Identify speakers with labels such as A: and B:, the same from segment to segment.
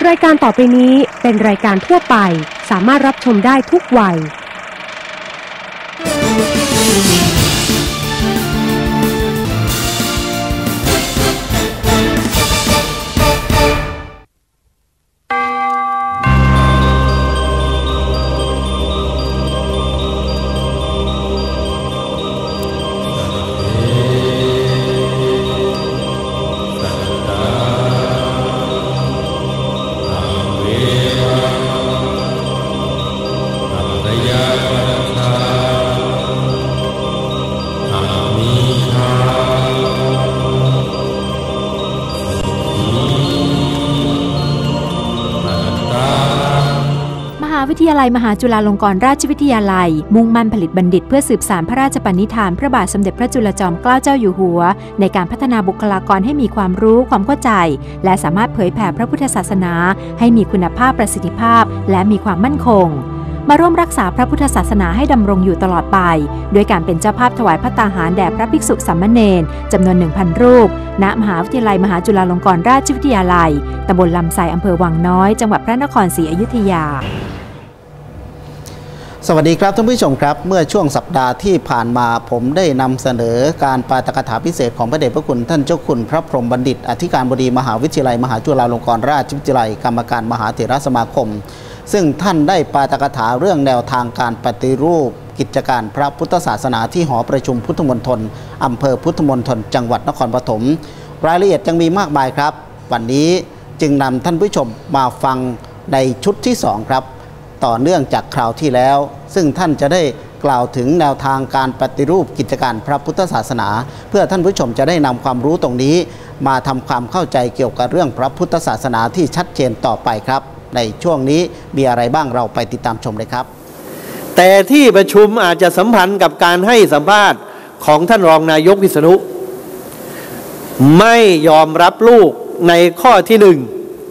A: รายการต่อไปนี้เป็นรายการทั่วไปสามารถรับชมได้ทุกวัย
B: วิทยาลัยมหาจุฬาลงกรณราชวิทยาลัยมุ่งมั่นผลิตบัณฑิตเพื่อสืบสานพระราชปณิธานพระบาทสมเด็จพระจุลจอมเกล้าเจ้าอยู่หัวในการพัฒนาบุคลากรให้มีความรู้ความเข้าใจและสามารถเผยแผ่พระพุทธศาสนาให้มีคุณภาพประสิทธิภาพและมีความมั่นคงมาร่วมรักษาพระพุทธศาสนาให้ดำรงอยู่ตลอดไปด้วยการเป็นเจ้าภาพถวายภัตตาหารแด่พระภิกษุสามเณรจำนวน 1,000 รูปณมหาวิทยาลัยมหาจุฬาลงกรณราชวิทยาลัยตำบลลำไทรอำเภอวังน้อยจังหวัดพระนครศรีอยุธยา
C: สวัสดีครับท่านผู้ชมครับเมื่อช่วงสัปดาห์ที่ผ่านมาผมได้นำเสนอการปาฐกถาพิเศษของพระเดชพระคุณท่านเจ้าคุณพระพรหมบัณฑิตอธิการบดีมหาวิทยาลัยมหาจุฬาลงกรณราชวิทยาลัยกรรมการมหาเถรสมาคมซึ่งท่านได้ปาฐกถาเรื่องแนวทางการปฏิรูปกิจการพระพุทธศาสนาที่หอประชุมพุทธมณฑลอำเภอพุทธมณฑลจังหวัดนครปฐมรายละเอียดยังมีมากมายครับวันนี้จึงนำท่านผู้ชมมาฟังในชุดที่2ครับต่อเนื่องจากคราวที่แล้วซึ่งท่านจะได้กล่าวถึงแนวทางการปฏิรูปกิจการพระพุทธศาสนาเพื่อท่านผู้ชมจะได้นำความรู้ตรงนี้มาทำความเข้าใจเกี่ยวกับเรื่องพระพุทธศาสนาที่ชัดเจนต่อไปครับในช่วงนี้มีอะไรบ้างเราไปติดตามชมเลยครับ
D: แต่ที่ประชุมอาจจะสัมพันธ์กับการให้สัมภาษณ์ของท่านรองนายกวิษณุไม่ยอมรับลูกในข้อที่1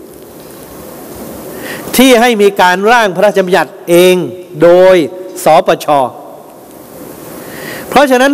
D: ที่ให้มีการร่างพระราชบัญญัติเองโดยสปช.เพราะฉะนั้น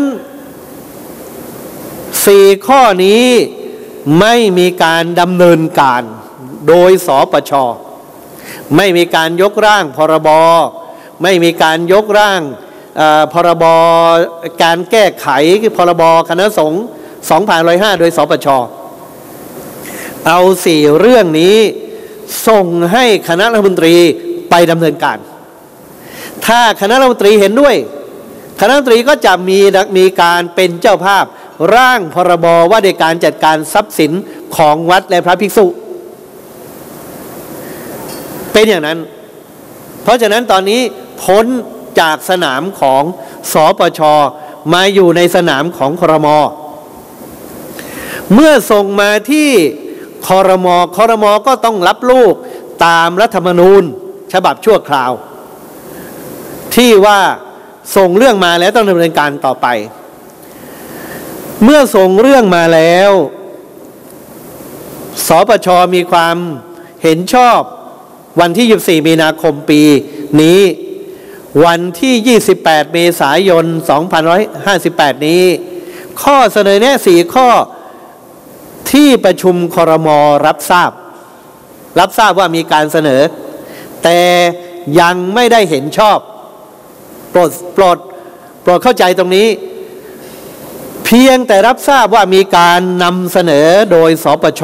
D: 4ข้อนี้ไม่มีการดำเนินการโดยสปช.ไม่มีการยกร่างพรบไม่มีการยกร่างพรบการแก้ไขพรบคณะสงฆ์2505โดยสปช.เอา4เรื่องนี้ส่งให้คณะรัฐมนตรีไปดำเนินการถ้าคณะรัฐมนตรีเห็นด้วยคณะรัฐมนตรีก็จะมีการเป็นเจ้าภาพร่างพรบว่าด้วยการจัดการทรัพย์สินของวัดและพระภิกษุเป็นอย่างนั้นเพราะฉะนั้นตอนนี้พ้นจากสนามของสปช.มาอยู่ในสนามของครม.เมื่อส่งมาที่ครม.ก็ต้องรับลูกตามรัฐธรรมนูญฉบับชั่วคราวที่ว่าส่งเรื่องมาแล้วต้องดำเนินการต่อไปเมื่อส่งเรื่องมาแล้วสปช.มีความเห็นชอบวันที่24มีนาคมปีนี้วันที่28เมษายน2558นี้ข้อเสนอแนะ4ข้อที่ประชุมครม.รับทราบว่ามีการเสนอแต่ยังไม่ได้เห็นชอบโปรดเข้าใจตรงนี้เพียงแต่รับทราบว่ามีการนำเสนอโดยสปช.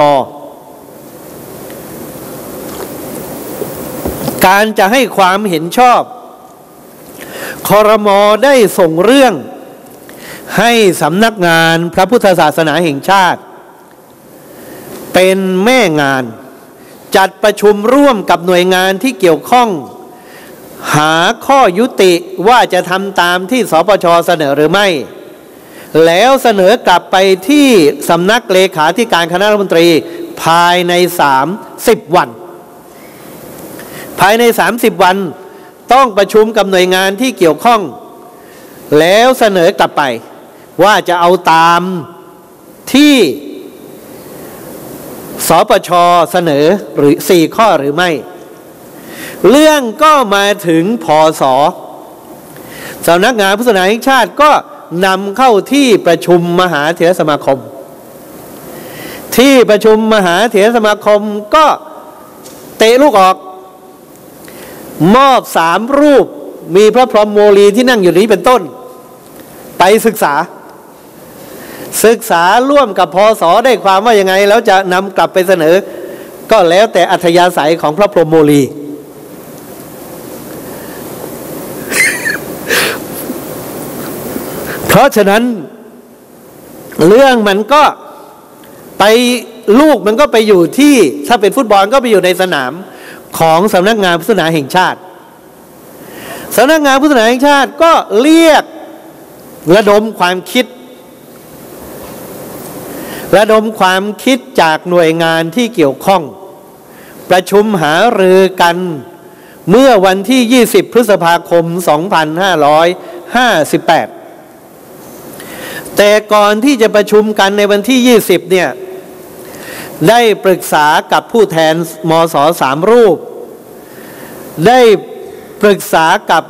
D: การจะให้ความเห็นชอบครม.ได้ส่งเรื่องให้สำนักงานพระพุทธศาสนาแห่งชาติเป็นแม่งานจัดประชุมร่วมกับหน่วยงานที่เกี่ยวข้องหาข้อยุติว่าจะทำตามที่สปช.เสนอหรือไม่แล้วเสนอกลับไปที่สำนักเลขาธิการคณะรัฐมนตรีภายใน30 วันภายใน30 วันต้องประชุมกับหน่วยงานที่เกี่ยวข้องแล้วเสนอกลับไปว่าจะเอาตามที่สปช.เสนอหรือ4ข้อหรือไม่เรื่องก็มาถึงผส.สำนักงานพุทธศาสนาแห่งชาติก็นำเข้าที่ประชุมมหาเถรสมาคมที่ประชุมมหาเถรสมาคมก็เตะลูกออกมอบ3 รูปมีพระพรหมโมลีที่นั่งอยู่นี้เป็นต้นไปศึกษาร่วมกับพศได้ความว่ายังไงแล้วจะนำกลับไปเสนอก็แล้วแต่อัธยาศัยของพระพรหมโมลี เพราะฉะนั้นเรื่องมันก็ไปลูกมันก็ไปอยู่ที่ถ้าเป็นฟุตบอลก็ไปอยู่ในสนามของสำนักงานพุทธศาสนาแห่งชาติสำนักงานพุทธศาสนาแห่งชาติก็เรียกระดมความคิดจากหน่วยงานที่เกี่ยวข้องประชุมหารือกันเมื่อวันที่20 พฤษภาคม 2558แต่ก่อนที่จะประชุมกันในวันที่20เนี่ยได้ปรึกษากับผู้แทนมศ3 รูปได้ปรึกษากับ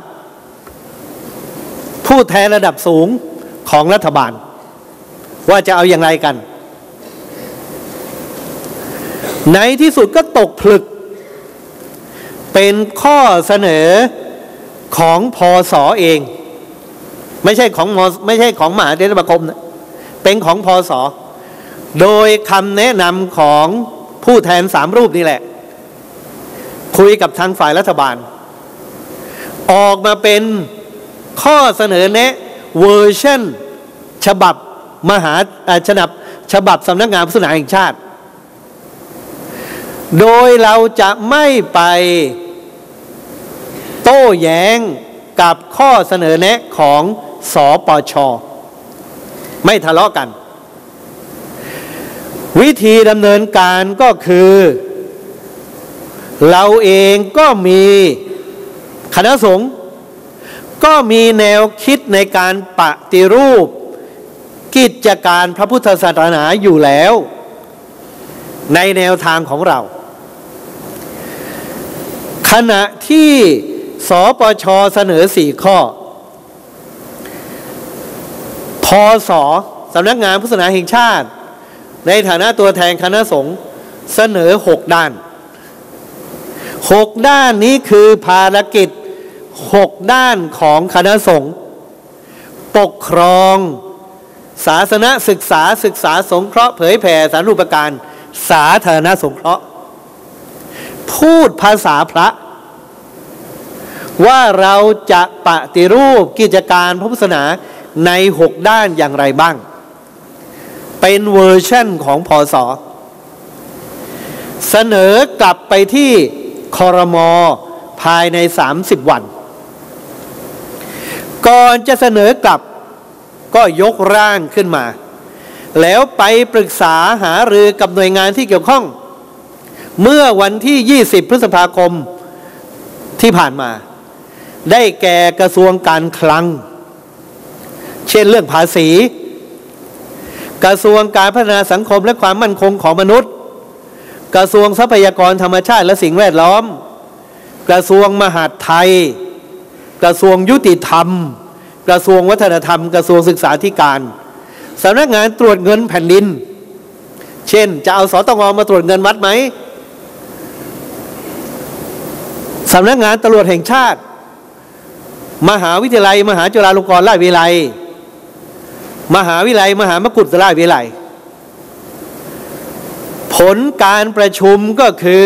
D: ผู้แทนระดับสูงของรัฐบาลว่าจะเอาอย่างไรกันในที่สุดก็ตกผลึกเป็นข้อเสนอของพศเองไม่ใช่ของมหาเถรสมาคมนะเป็นของพศโดยคำแนะนำของผู้แทน3 รูปนี่แหละคุยกับทางฝ่ายรัฐบาลออกมาเป็นข้อเสนอแนะเวอร์ชันฉบับฉบับสำนักงานพุทธศาสนาแห่งชาติโดยเราจะไม่ไปโต้แย้งกับข้อเสนอแนะของสปช.ไม่ทะเลาะกันวิธีดำเนินการก็คือเราเองก็มีคณะสงฆ์ก็มีแนวคิดในการปฏิรูปกิจการพระพุทธศาสนาอยู่แล้วในแนวทางของเราขณะที่สปช.เสนอ4 ข้อพศ.สำนักงานพุทธศาสนาแห่งชาติในฐานะตัวแทนคณะสงฆ์เสนอ6 ด้าน6 ด้านนี้คือภารกิจ6 ด้านของคณะสงฆ์ปกครองศาสนศึกษาสงเคราะห์เผยแผ่สาธารณูปการสาธารณสงเคราะห์พูดภาษาพระว่าเราจะปฏิรูปกิจการพระพุทธศาสนาใน6 ด้านอย่างไรบ้างเป็นเวอร์ชันของพศเสนอกลับไปที่ครม.ภายใน30 วันก่อนจะเสนอกลับก็ยกร่างขึ้นมาแล้วไปปรึกษาหารือกับหน่วยงานที่เกี่ยวข้องเมื่อวันที่20 พฤษภาคมที่ผ่านมาได้แก่กระทรวงการคลังเช่นเรื่องภาษีกระทรวงการพัฒนาสังคมและความมั่นคงของมนุษย์กระทรวงทรัพยากรธรรมชาติและสิ่งแวดล้อมกระทรวงมหาดไทยกระทรวงยุติธรรมกระทรวงวัฒนธรรมกระทรวงศึกษาธิการสำนักงานตรวจเงินแผ่นดินเช่นจะเอาสตง.มาตรวจเงินวัดไหมสำนักงานตำรวจแห่งชาติมหาวิทยาลัยมหาจุฬาลงกรณราชวิทยาลัยมหาวิทยาลัยมหามกุฏราชวิทยาลัยผลการประชุมก็คือ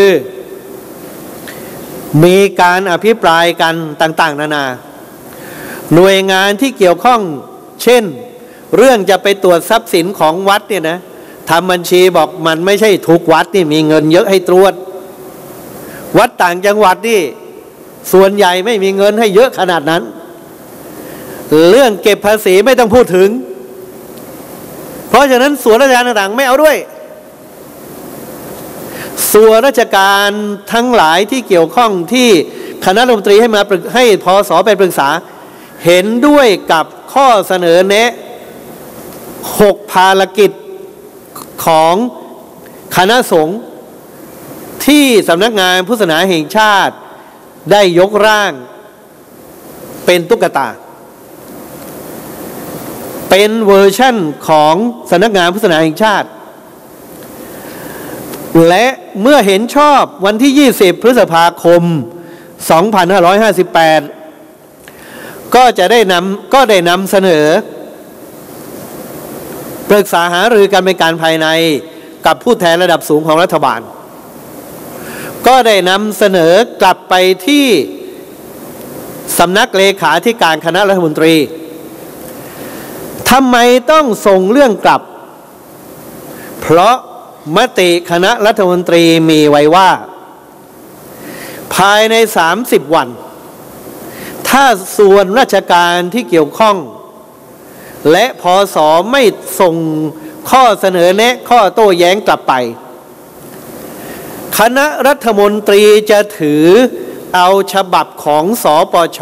D: มีการอภิปรายกันต่างๆนานาหน่วยงานที่เกี่ยวข้องเช่นเรื่องจะไปตรวจทรัพย์สินของวัดเนี่ยนะทำบัญชีบอกมันไม่ใช่ทุกวัดนี่มีเงินเยอะให้ตรวจวัดต่างจังหวัดนี่ส่วนใหญ่ไม่มีเงินให้เยอะขนาดนั้นเรื่องเก็บภาษีไม่ต้องพูดถึงเพราะฉะนั้นส่วนราชการต่างๆไม่เอาด้วยส่วนราชการทั้งหลายที่เกี่ยวข้องที่คณะรัฐมนตรีให้พศไปปรึกษาเห็นด้วยกับข้อเสนอแนะ6 ภารกิจของคณะสงฆ์ที่สำนักงานพุทธศาสนาแห่งชาติได้ยกร่างเป็นตุ๊กตาเป็นเวอร์ชั่นของสำนักงานพุทธศาสนาแห่งชาติและเมื่อเห็นชอบวันที่ 20 พฤษภาคม 2558 ก็ได้นำเสนอปรึกษาหารือกันเป็นการภายในกับผู้แทนระดับสูงของรัฐบาลก็ได้นำเสนอกลับไปที่สำนักเลขาธิการคณะรัฐมนตรีทำไมต้องส่งเรื่องกลับเพราะมติคณะรัฐมนตรีมีไว้ว่าภายใน30 วันถ้าส่วนราชการที่เกี่ยวข้องและพศไม่ส่งข้อเสนอแนะข้อโต้แย้งกลับไปคณะรัฐมนตรีจะถือเอาฉบับของสปช.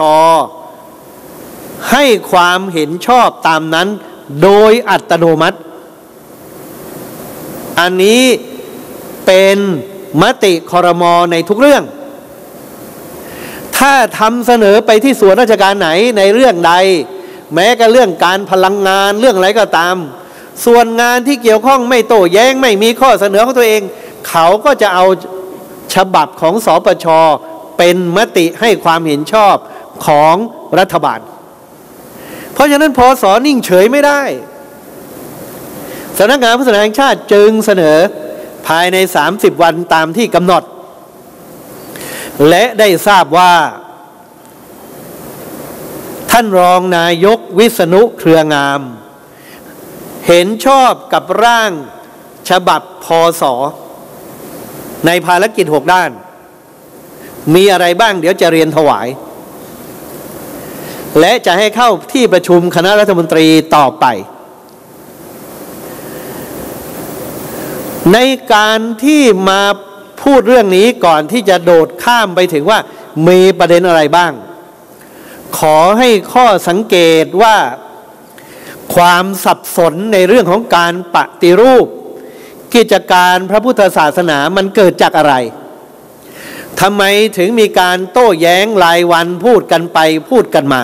D: ให้ความเห็นชอบตามนั้นโดยอัตโนมัติอันนี้เป็นมติครม.ในทุกเรื่องถ้าทำเสนอไปที่ส่วนราชการไหนในเรื่องใดแม้แต่เรื่องการพลังงานเรื่องอะไรก็ตามส่วนงานที่เกี่ยวข้องไม่โต้แย้งไม่มีข้อเสนอของตัวเองเขาก็จะเอาฉบับของสปช.เป็นมติให้ความเห็นชอบของรัฐบาลเพราะฉะนั้นพส.นิ่งเฉยไม่ได้สำนักงานพัฒนาแห่งชาติจึงเสนอภายใน30 วันตามที่กำหนดและได้ทราบว่าท่านรองนายกวิษณุเครืองามเห็นชอบกับร่างฉบับพศ.ในภารกิจ6 ด้านมีอะไรบ้างเดี๋ยวจะเรียนถวายและจะให้เข้าที่ประชุมคณะรัฐมนตรีต่อไปในการที่มาพูดเรื่องนี้ก่อนที่จะโดดข้ามไปถึงว่ามีประเด็นอะไรบ้างขอให้ข้อสังเกตว่าความสับสนในเรื่องของการปฏิรูปกิจการพระพุทธศาสนามันเกิดจากอะไรทำไมถึงมีการโต้แย้งรายวันพูดกันไปพูดกันมา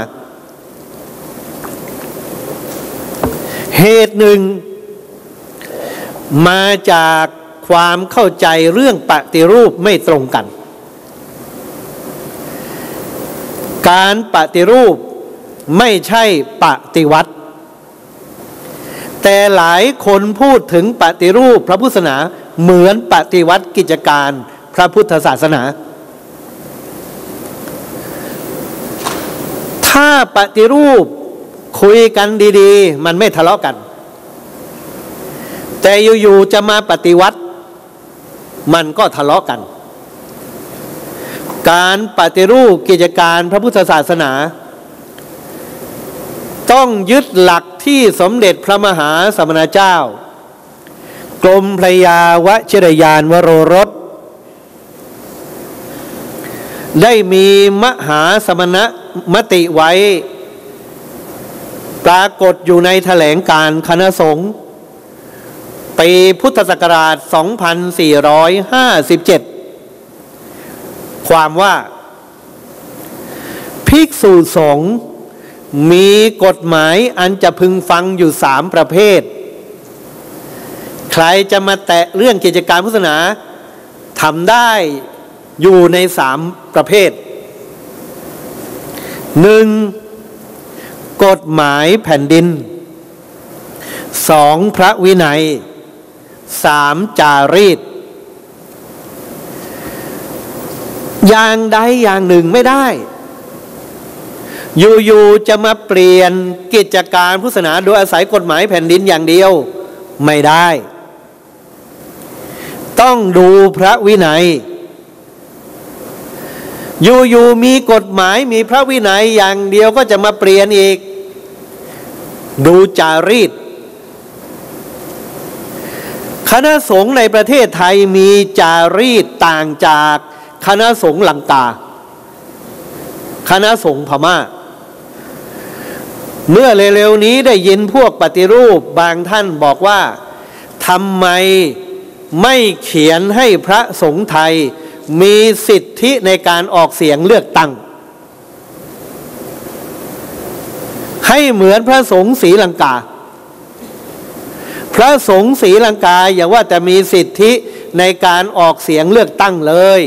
D: เหตุหนึ่งมาจากความเข้าใจเรื่องปฏิรูปไม่ตรงกันการปฏิรูปไม่ใช่ปฏิวัติแต่หลายคนพูดถึงปฏิรูปพระพุทธศาสนาเหมือนปฏิวัติกิจการพระพุทธศาสนาถ้าปฏิรูปคุยกันดีๆมันไม่ทะเลาะกันแต่อยู่ๆจะมาปฏิวัติมันก็ทะเลาะกันการปฏิรูปกิจการพระพุทธศาสนาต้องยึดหลักที่สมเด็จพระมหาสมณเจ้ากรมพระยาวชิรยานวโรรสได้มีมหาสมณมติไว้ปรากฏอยู่ในแถลงการณ์คณะสงฆ์ปีพุทธศักราช 2457 ความว่าภิกษุสงฆ์มีกฎหมายอันจะพึงฟังอยู่3 ประเภทใครจะมาแตะเรื่องกิจการพุทธศาสนาทำได้อยู่ใน3 ประเภท 1. กฎหมายแผ่นดิน 2. พระวินัย 3. จารีตอย่างใดอย่างหนึ่งไม่ได้อยู่ๆจะมาเปลี่ยนกิจการพุทธศาสนาโดยอาศัยกฎหมายแผ่นดินอย่างเดียวไม่ได้ต้องดูพระวินัยอยู่ๆมีกฎหมายมีพระวินัยอย่างเดียวก็จะมาเปลี่ยนอีกดูจารีตคณะสงฆ์ในประเทศไทยมีจารีตต่างจากคณะสงฆ์ลังกาคณะสงฆ์พม่าเมื่อเร็วๆนี้ได้ยินพวกปฏิรูปบางท่านบอกว่าทำไมไม่เขียนให้พระสงฆ์ไทยมีสิทธิในการออกเสียงเลือกตั้งให้เหมือนพระสงฆ์ศรีลังกาพระสงฆ์ศรีลังกาอย่าว่าแต่มีสิทธิในการออกเสียงเลือกตั้งเลย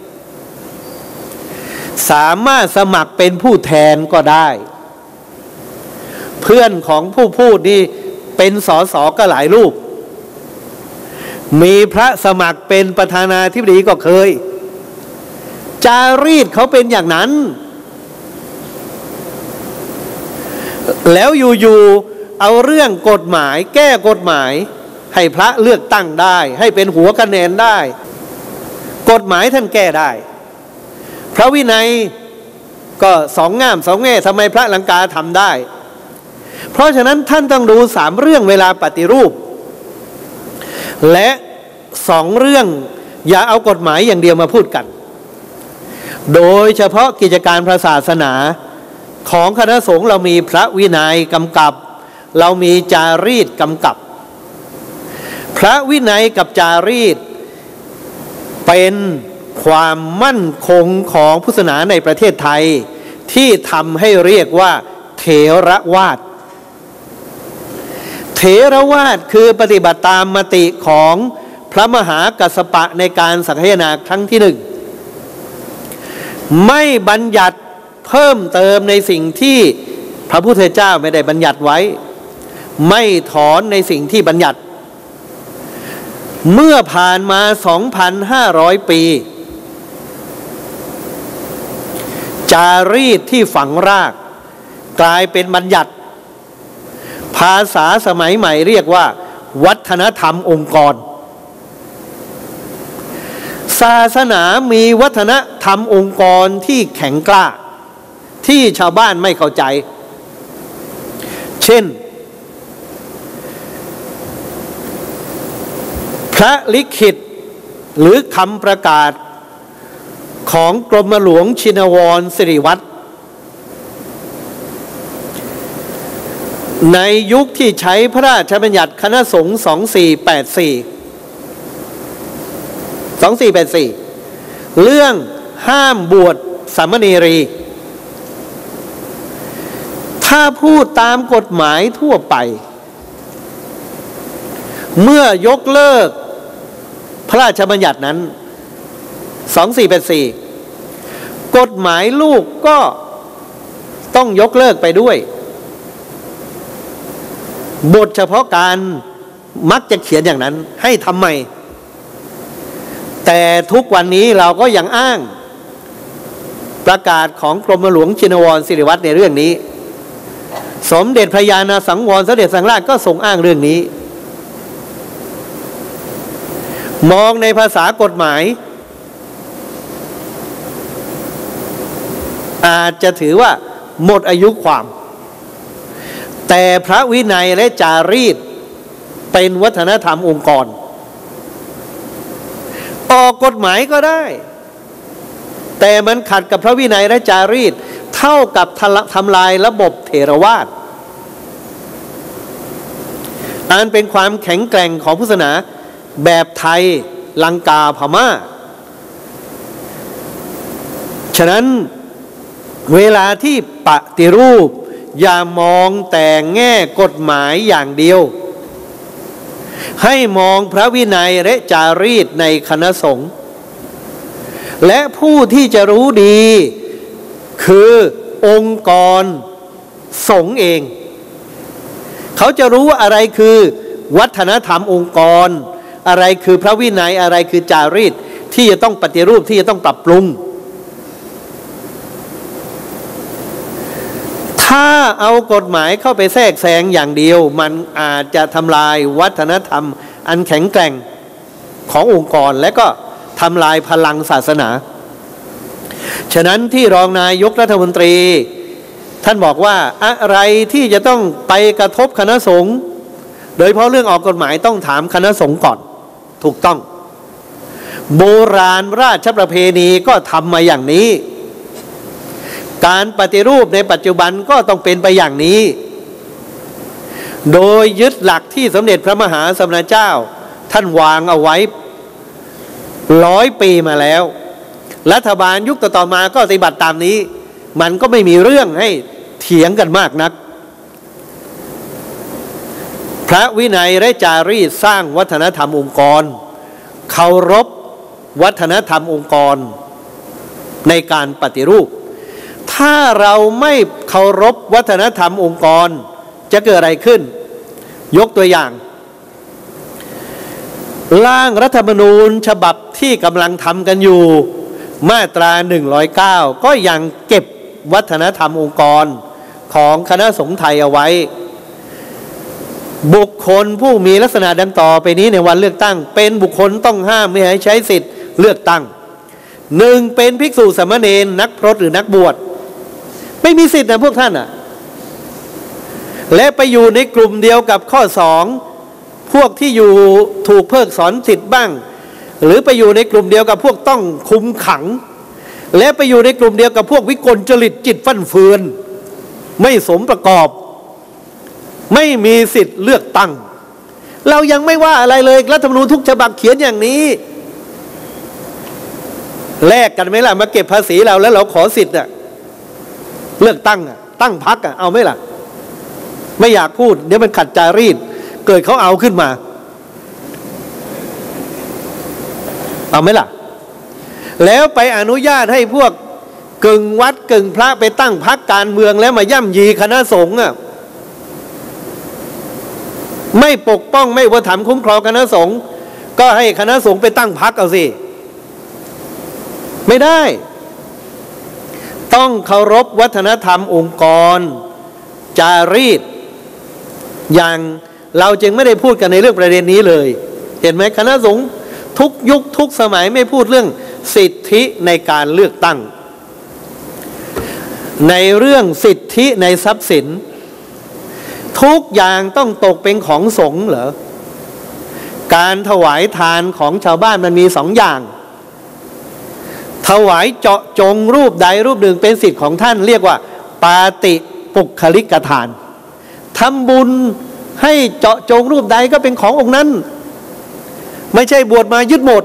D: สามารถสมัครเป็นผู้แทนก็ได้เพื่อนของผู้พูดนี่เป็นสสก็หลายรูปมีพระสมัครเป็นประธานาธิบดีก็เคยจารีตเขาเป็นอย่างนั้นแล้วอยู่ๆเอาเรื่องกฎหมายแก้กฎหมายให้พระเลือกตั้งได้ให้เป็นหัวคะแนนได้กฎหมายท่านแก้ได้พระวินัยก็สองง่ามสองแง่ทำไมพระลังกาทำได้เพราะฉะนั้นท่านต้องดู3เรื่องเวลาปฏิรูปและ2เรื่องอย่าเอากฎหมายอย่างเดียวมาพูดกันโดยเฉพาะกิจการพระศาสนาของคณะสงฆ์เรามีพระวินัยกำกับเรามีจารีตกำกับพระวินัยกับจารีตเป็นความมั่นคงของพุทธศาสนาในประเทศไทยที่ทำให้เรียกว่าเถรวาทเถรวาทคือปฏิบัติตามมติของพระมหากัสสปะในการสังฆนาครั้งที่1ไม่บัญญัติเพิ่มเติมในสิ่งที่พระพุทธเจ้าไม่ได้บัญญัติไว้ไม่ถอนในสิ่งที่บัญญัติเมื่อผ่านมา 2,500 ปีจารีตที่ฝังรากกลายเป็นบัญญัติภาษาสมัยใหม่เรียกว่าวัฒนธรรมองค์กรศาสนามีวัฒนธรรมองค์กรที่แข็งกล้าที่ชาวบ้านไม่เข้าใจเช่นพระลิขิตหรือคำประกาศของกรมหลวงชินวรสิริวัตรในยุคที่ใช้พระราชบัญญัติคณะสงฆ์2484เรื่องห้ามบวชสามเณรีถ้าพูดตามกฎหมายทั่วไปเมื่อยกเลิกพระราชบัญญัตินั้น2484กฎหมายลูกก็ต้องยกเลิกไปด้วยบทเฉพาะการมักจะเขียนอย่างนั้นให้ทำไมแต่ทุกวันนี้เราก็ยังอ้างประกาศของกรมหลวงชินวรสิริวัตรในเรื่องนี้สมเด็จพระญาณสังวรสมเด็จสังฆราชก็ทรงอ้างเรื่องนี้มองในภาษากฎหมายอาจจะถือว่าหมดอายุความแต่พระวินัยและจารีตเป็นวัฒนธรรมองค์กรออกกฎหมายก็ได้แต่มันขัดกับพระวินัยและจารีตเท่ากับทำลายระบบเถรวาทอันเป็นความแข็งแกร่งของพุทธศาสนาแบบไทยลังกาพม่าฉะนั้นเวลาที่ปฏิรูปอย่ามองแต่แง่กฎหมายอย่างเดียวให้มองพระวินัยและจารีตในคณะสงฆ์และผู้ที่จะรู้ดีคือองค์กรสงฆ์เองเขาจะรู้ว่าอะไรคือวัฒนธรรมองค์กรอะไรคือพระวินัยอะไรคือจารีตที่จะต้องปฏิรูปที่จะต้องปรับปรุงถ้าเอากฎหมายเข้าไปแทรกแซงอย่างเดียวมันอาจจะทำลายวัฒนธรรมอันแข็งแกร่งขององค์กรและก็ทำลายพลังศาสนาฉะนั้นที่รองนายกรัฐมนตรีท่านบอกว่าอะไรที่จะต้องไปกระทบคณะสงฆ์โดยเฉพาะเรื่องออกกฎหมายต้องถามคณะสงฆ์ก่อนถูกต้องโบราณราชประเพณีก็ทำมาอย่างนี้การปฏิรูปในปัจจุบันก็ต้องเป็นไปอย่างนี้โดยยึดหลักที่สมเด็จพระมหาสมณเจ้าท่านวางเอาไว้100 ปีมาแล้วรัฐบาลยุคต่อมาก็ปฏิบัติตามนี้มันก็ไม่มีเรื่องให้เถียงกันมากนักพระวินัยและจารีตสร้างวัฒนธรรมองค์กรเคารพวัฒนธรรมองค์กรในการปฏิรูปถ้าเราไม่เคารพวัฒนธรรมองค์กรจะเกิดอะไรขึ้นยกตัวอย่างร่างรัฐธรรมนูญฉบับที่กำลังทำกันอยู่มาตรา109ก็ยังเก็บวัฒนธรรมองค์กรของคณะสงฆ์ไทยเอาไว้บุคคลผู้มีลักษณะดังต่อไปนี้ในวันเลือกตั้งเป็นบุคคลต้องห้ามไม่ให้ใช้สิทธิ์เลือกตั้ง1เป็นภิกษุสามเณรนักพรตหรือนักบวชไม่มีสิทธิ์นะพวกท่านอ่ะและไปอยู่ในกลุ่มเดียวกับข้อ2พวกที่อยู่ถูกเพิกถอนสิทธิ์บ้างหรือไปอยู่ในกลุ่มเดียวกับพวกต้องคุมขังและไปอยู่ในกลุ่มเดียวกับพวกวิกลจริตจิตฟั่นเฟือนไม่สมประกอบไม่มีสิทธิ์เลือกตั้งเรายังไม่ว่าอะไรเลยรัฐธรรมนูญทุกฉบับเขียนอย่างนี้แลกกันไหมล่ะมาเก็บภาษีเราแล้วเราขอสิทธิ์เลือกตั้งตั้งพรรคเอาไหมล่ะไม่อยากพูดเดี๋ยวมันขัดจารีตเกิดเขาเอาขึ้นมาเอาไหมล่ะแล้วไปอนุญาตให้พวกกึ่งวัดกึ่งพระไปตั้งพรรคการเมืองแล้วมาย่ำยีคณะสงฆ์ไม่ปกป้องไม่อุปถัมภ์คุ้มครองคณะสงฆ์ก็ให้คณะสงฆ์ไปตั้งพรรคเอาสิไม่ได้ต้องเคารพวัฒนธรรมองค์กรจารีตอย่างเราจึงไม่ได้พูดกันในเรื่องประเด็นนี้เลยเห็นไหมคณะสงฆ์ทุกยุคทุกสมัยไม่พูดเรื่องสิทธิในการเลือกตั้งในเรื่องสิทธิในทรัพย์สินทุกอย่างต้องตกเป็นของสงฆ์เหรอการถวายทานของชาวบ้านมันมี2 อย่างถวายเจาะจงรูปใดรูปหนึ่งเป็นสิทธิ์ของท่านเรียกว่าปาติปุคลิกทานทำบุญให้เจาะจงรูปใดก็เป็นขององค์นั้นไม่ใช่บวชมายึดหมด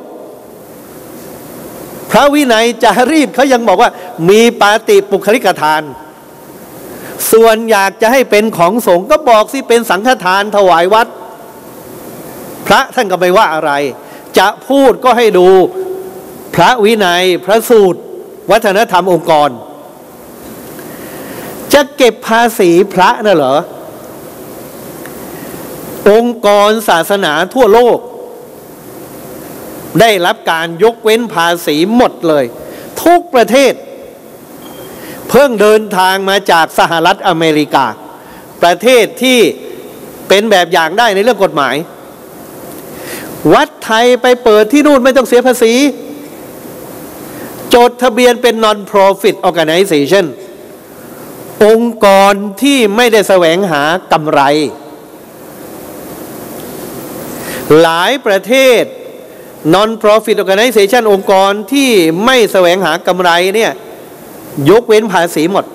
D: พระวินัยจารีตเขายังบอกว่ามีปาติปุคลิกทานส่วนอยากจะให้เป็นของสงฆ์ก็บอกสิเป็นสังฆทานถวายวัดพระท่านก็ไม่ว่าอะไรจะพูดก็ให้ดูพระวินัยพระสูตรวัฒนธรรมองค์กรจะเก็บภาษีพระน่ะเหรอองค์กรศาสนาทั่วโลกได้รับการยกเว้นภาษีหมดเลยทุกประเทศเพิ่งเดินทางมาจากสหรัฐอเมริกาประเทศที่เป็นแบบอย่างได้ในเรื่องกฎหมายวัดไทยไปเปิดที่นู่นไม่ต้องเสียภาษีจดทะเบียนเป็น non-profit organization องค์กรที่ไม่ได้แสวงหากำไรหลายประเทศ non-profit organization องค์กรที่ไม่แสวงหากำไรเนี่ยยกเว้นภาษีหมด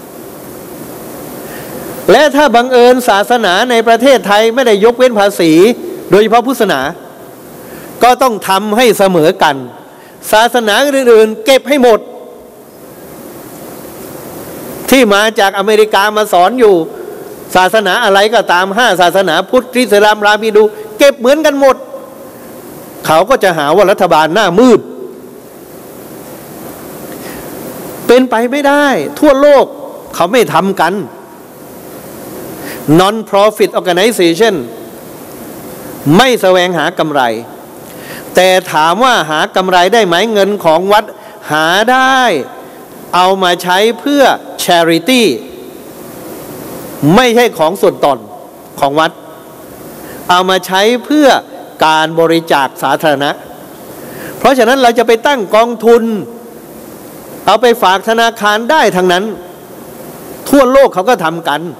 D: และถ้าบังเอิญศาสนาในประเทศไทยไม่ได้ยกเว้นภาษีโดยเฉพาะพุทธศาสนาก็ต้องทำให้เสมอกันศาสนาอื่นๆเก็บให้หมดที่มาจากอเมริกามาสอนอยู่ศาสนาอะไรก็ตาม5ศาสนาพุทธอิสลามรามีดูเก็บเหมือนกันหมดเขาก็จะหาว่ารัฐบาลหน้ามืดเป็นไปไม่ได้ทั่วโลกเขาไม่ทำกัน non-profit organization ไม่แสวงหากำไรแต่ถามว่าหากำไรได้ไหมเงินของวัดหาได้เอามาใช้เพื่อ charity ไม่ใช่ของส่วนตนของวัดเอามาใช้เพื่อการบริจาคสาธารณะเพราะฉะนั้นเราจะไปตั้งกองทุนเอาไปฝากธนาคารได้ทั้งนั้นทั่วโลกเขาก็ทำกัน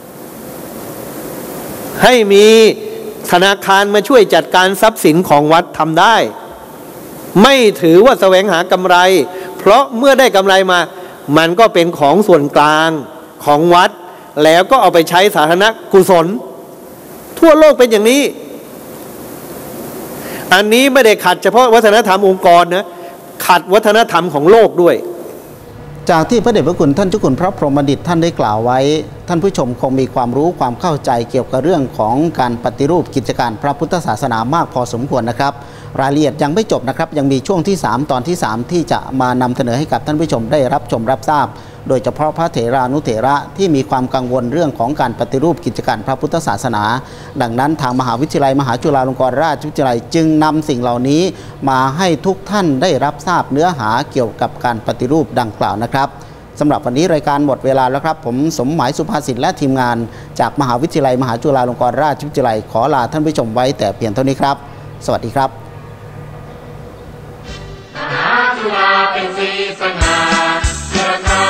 D: ให้มีธนาคารมาช่วยจัดการทรัพย์สินของวัดทำได้ไม่ถือว่าแสวงหากำไรเพราะเมื่อได้กำไรมามันก็เป็นของส่วนกลางของวัดแล้วก็เอาไปใช้สาธารณกุศลทั่วโลกเป็นอย่างนี้อันนี้ไม่ได้ขัดเฉพาะวัฒนธรรมองค์กรนะขัดวัฒนธรรมของโลกด้วย
C: จากที่พระเดชพระคุณท่านเจ้าคุณพระพรหมบัณฑิตท่านได้กล่าวไว้ท่านผู้ชมคงมีความรู้ความเข้าใจเกี่ยวกับเรื่องของการปฏิรูปกิจการพระพุทธศาสนามากพอสมควรนะครับรายละเอียดยังไม่จบนะครับยังมีช่วงที่ 3 ตอนที่ 3 ที่จะมานำเสนอให้กับท่านผู้ชมได้รับชมรับทราบโดยเฉพาะพระเถรานุเถระที่มีความกังวลเรื่องของการปฏิรูปกิจการพระพุทธศาสนาดังนั้นทางมหาวิทยาลัยมหาจุฬาลงกรณราชวิทยาลัยจึงนำสิ่งเหล่านี้มาให้ทุกท่านได้รับทราบเนื้อหาเกี่ยวกับการปฏิรูปดังกล่าวนะครับสำหรับวันนี้รายการหมดเวลาแล้วครับผมสมหมายสุภาษิตและทีมงานจากมหาวิทยาลัยมหาจุฬาลงกรณราชวิทยาลัยขอลาท่านผู้ชมไว้แต่เพียงเท่านี้ครับสวัสดีครับ
E: มหาจุฬาเป็นศรีสง่าเพื่อไทย